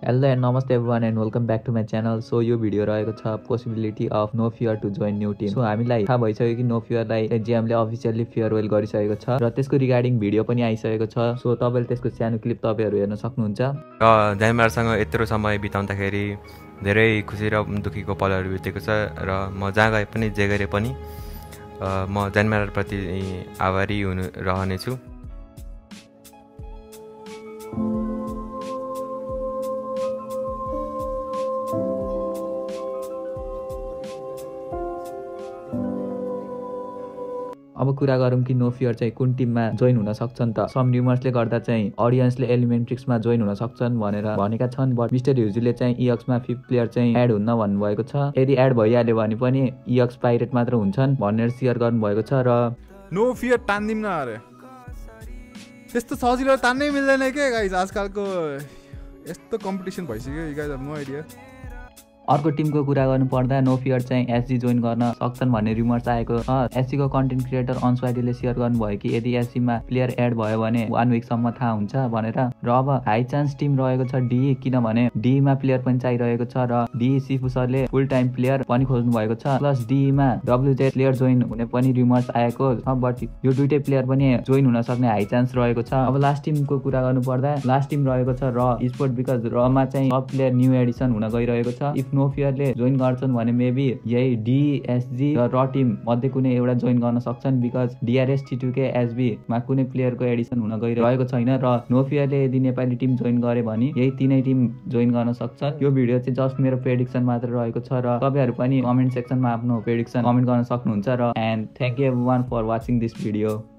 Hello and namaste everyone and welcome back to my channel. So यो video रहेको छ possibility of Nofear to join new team. So हामीलाई थाहा भइसक्यो कि Nofear लाई GM ले अफिसियली फेयरवेल गरिसकेको छ र त्यसको रिगार्डिङ भिडियो पनि आइसकेको छ. सो तपाईले त्यसको सानो क्लिप तपाईहरु हेर्न सक्नुहुन्छ. र ज्यानमारसँग यत्रो समय बिताउँदाखेरि धेरै खुसी र दुखीको पलहरु बितेको छ र म जहाँ गए पनि जे गरे पनि म ज्यानमार प्रति आभारी रहनेछु. अब कुरा गरौँ कि नोफियर चाहिँ कुन टिममा जोइन हुन सक्छन् त. सम र्युमर्सले गर्दा चाहिँ ऑडियन्सले एलिमेन्ट्रिक्समा जोइन हुन सक्छन् भनेर भनेका छन्. बट मिस्टर ह्युजीले चाहिँ इएक्समा 5th प्लेयर चाहिँ एड हुन्न भन्नुभएको छ. यदि एड भइहाल्यो भने पनि इएक्स पाइरेट मात्र हुन्छन् भनेर शेयर गर्नुभएको छ. र नोफियर तान्दिम न अरे त्यस्तो सजिलो तान्नै मिल्दैन के गाइस. आजकलको यस्तो कम्पिटिसन भइसक्यो. You guys have no idea. अर्को टिमको कुरा गर्नु पर्दा नोफियर चाहिँ एसजी जोइन गर्न सक्छन् भन्ने रिमर्स आएको छ. एसजी को कन्टेन्ट क्रिएटर अन्स्वाइडीले शेयर गर्नुभयो कि यदि एसजी मा प्लेयर एड भयो भने 1 वीक सम्म थाहा हुन्छ भनेर. र अब हाई चान्स टिम रहेको छ डी, किनभने डी मा प्लेयर पनि चाहिरहेको छ र डी सिफु सरले फुल टाइम प्लेयर पनि खोज्नु भएको छ. प्लस डी मा डब्ल्युजे प्लेयर जोइन हुने पनि रिमर्स आएको छ. बट यो दुईटै प्लेयर पनि जोइन हुन सक्ने हाई चान्स रहेको छ. अब लास्ट टिमको कुरा गर्नु पर्दा लास्ट टिम रहेको छ र स्पोर्ट, बिकज र मा चाहिँ सब प्लेयर न्यू एडिसन हुन गइरहेको छ. इफ नोफियरले जोइन गर्छन् भने मेबी यही डीएसजी र टिम मध्ये कुनै एउटा जोइन गर्न सक्छन्, बिकज DRS T2k SB मा कुनै प्लेयरको एडिसन हुन गइरहेको छैन. र नोफियरले यदि नेपाली टिम जोइन गरे भने यही तीनै टिम जोइन गर्न सक्छन्. यो भिडियो चाहिँ जस्ट मेरो प्रेडिक्सन मात्र रहेको छ र तपाईहरु पनि कमेन्ट सेक्सनमा आफ्नो प्रेडिक्सन कमेन्ट गर्न सक्नुहुन्छ. र and thank you everyone for watching this video.